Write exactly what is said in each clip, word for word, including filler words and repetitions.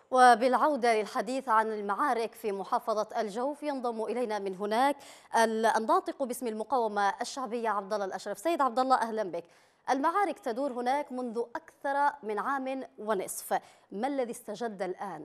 وبالعودة للحديث عن المعارك في محافظة الجوف ينضم إلينا من هناك الناطق باسم المقاومة الشعبية عبد الله الأشرف. سيد عبد الله، أهلا بك. المعارك تدور هناك منذ أكثر من عام ونصف، ما الذي استجد الآن؟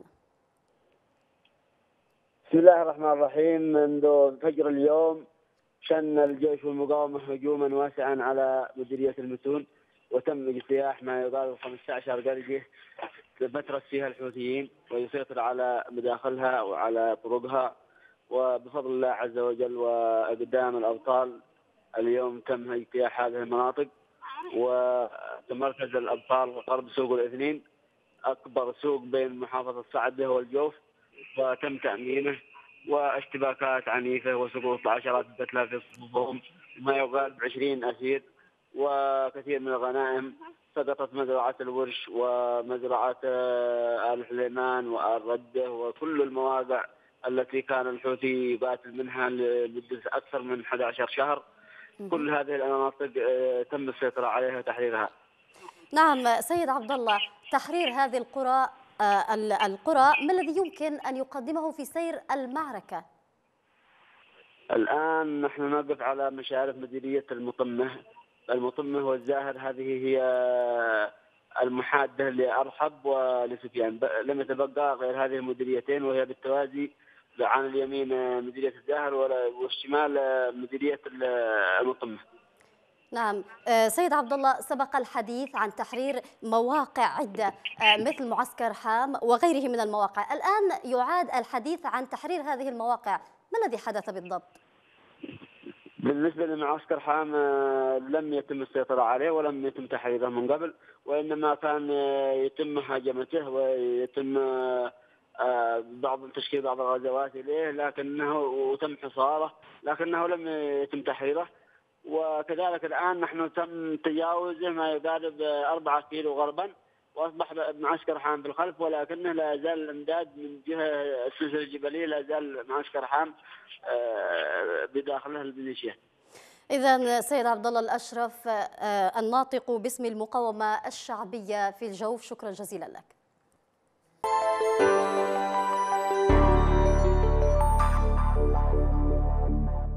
بسم الله الرحمن الرحيم. منذ فجر اليوم شن الجيش والمقاومة هجوما واسعا على مديرية المتون، وتم اجتياح ما يقارب خمسة عشر قرية بترس فيها الحوثيين ويسيطر على مداخلها وعلى طرقها. وبفضل الله عز وجل وقدام الأبطال اليوم تم اجتياح هذه المناطق، وتمركز الأبطال غرب سوق الاثنين، أكبر سوق بين محافظة صعدة والجوف، وتم تأمينه، واشتباكات عنيفة وسقوط عشرات القتلى في صفوفهم، ما يقارب عشرين أسير، وكثير من الغنائم سقطت مزرعة الورش ومزرعة آل حليمان وآل ردة وكل المواقع التي كان الحوثي يقاتل منها لمدة أكثر من أحد عشر شهر. كل هذه المناطق تم السيطرة عليها وتحريرها. نعم سيد عبد الله، تحرير هذه القرى القرى ما الذي يمكن أن يقدمه في سير المعركة؟ الآن نحن نقف على مشارف مديرية المطمة. المطمة والزاهر هذه هي المحادة لأرحب ولسفيان، لم يتبقى غير هذه المديريتين، وهي بالتوازي عن اليمين مديرية الزاهر والشمال مديرية المطمة. نعم سيد عبد الله، سبق الحديث عن تحرير مواقع عدة مثل معسكر حام وغيره من المواقع، الآن يعاد الحديث عن تحرير هذه المواقع، ما الذي حدث بالضبط؟ بالنسبة لمعسكر حام لم يتم السيطرة عليه ولم يتم تحريره من قبل، وإنما كان يتم مهاجمته ويتم بعض تشكيل بعض الغزوات إليه، لكنه وتم حصاره لكنه لم يتم تحريره. وكذلك الآن نحن تم تجاوزه ما يقارب أربعة كيلو غربا، وأصبح معسكر حام بالخلف، ولكنه لا يزال الإمداد من جهة السلسلة الجبلية، لا يزال معسكر حام بداخله الميليشيا. إذا سيد عبد الله الأشرف الناطق باسم المقاومة الشعبية في الجوف، شكرا جزيلا لك.